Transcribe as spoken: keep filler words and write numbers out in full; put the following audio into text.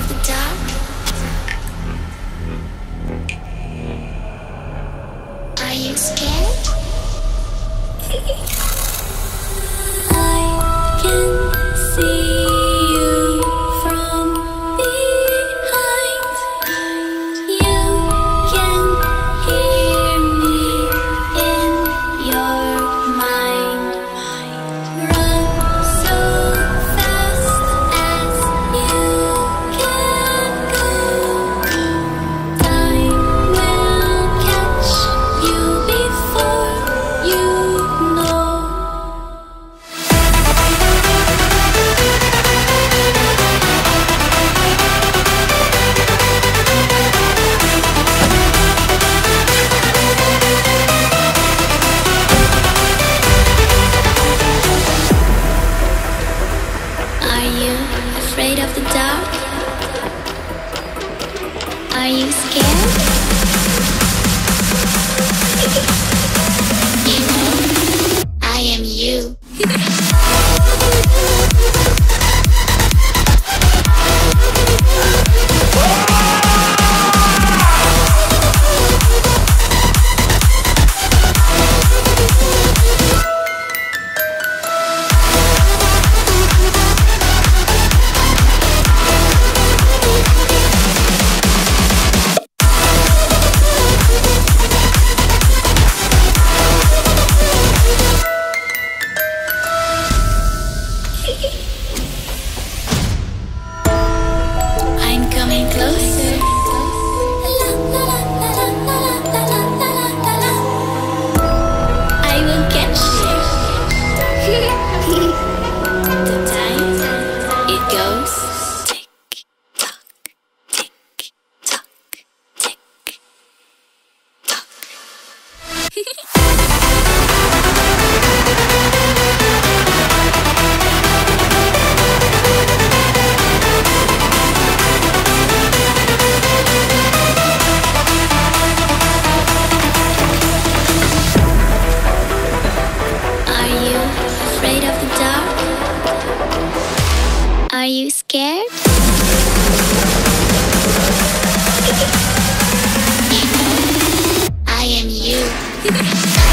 of the dark? Are you scared? I can see you from behind. You can hear me in your mind. Run so fast as you can go. Time will catch you before you know. Are you afraid of the dark? Are you scared? You know, I am you. I'm coming closer. I will catch you. The time it goes tick tock, tick tock, tick tock. Are you afraid of the dark? Are you scared? You know, I am you.